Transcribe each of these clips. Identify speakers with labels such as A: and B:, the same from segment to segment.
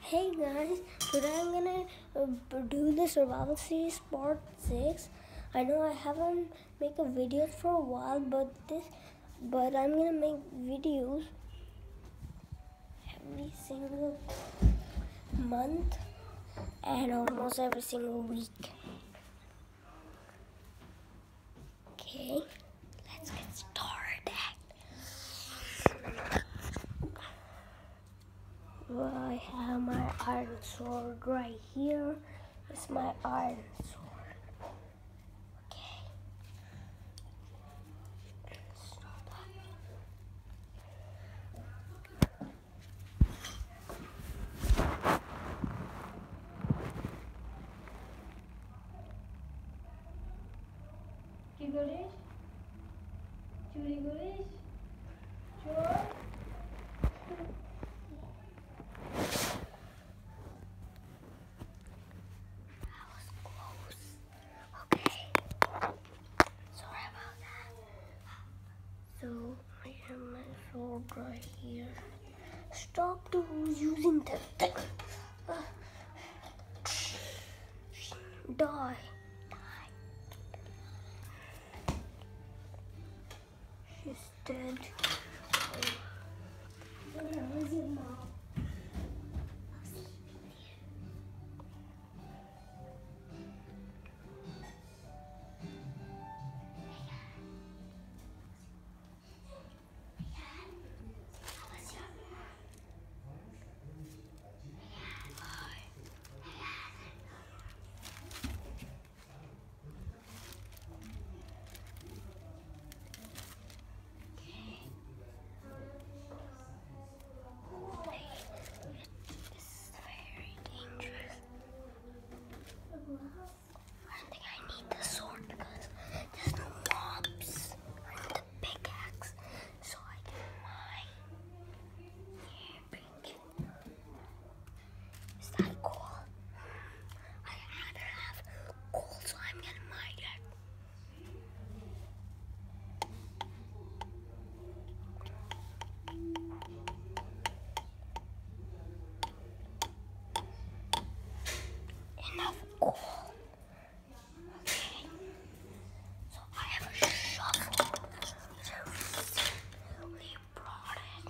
A: Hey guys, today I'm gonna do the survival series part 6. I know I haven't made a video for a while, but I'm gonna make videos every single month and almost every single week. Okay, let's get started. Well, I have my iron sword right here. It's my iron sword. Okay.
B: কি করিস? চুরি করিস? চোর?
A: That was close. Okay. Sorry about that. So I have my sword right here. Stop using that thing. Die. She's dead. Where is it now? I think I need the sword because there's no mobs. I need the pickaxe so I can mine. Yeah, pink. Is that cool? I rather have coal, so I'm gonna mine it. Enough coal. Okay. So I have a shovel. So we brought it.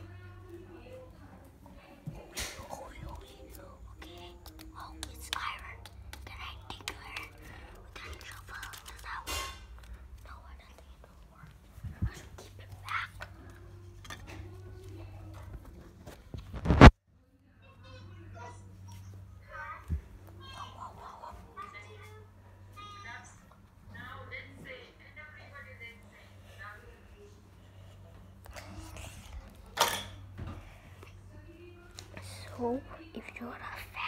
A: Okay. Oh, it's iron. Can I dig iron with that shovel? Does that work? No, I don't think it will work. I should keep it back. So, if you're a